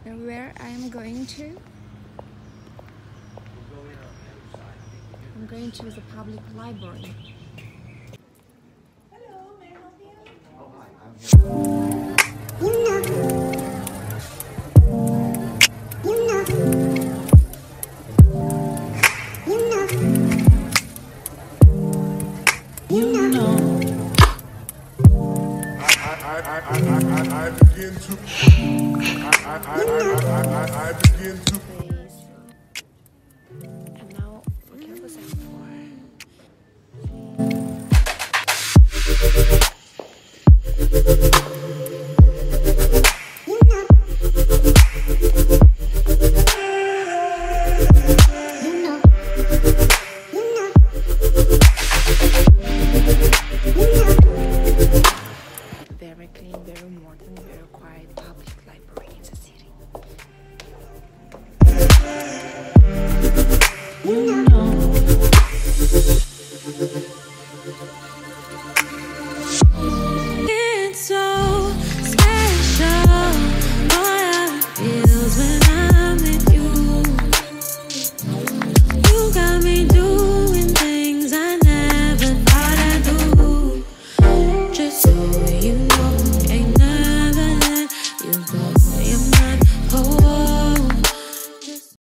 And where I'm going to? I'm going to the public library. Hello, may I help you? I begin to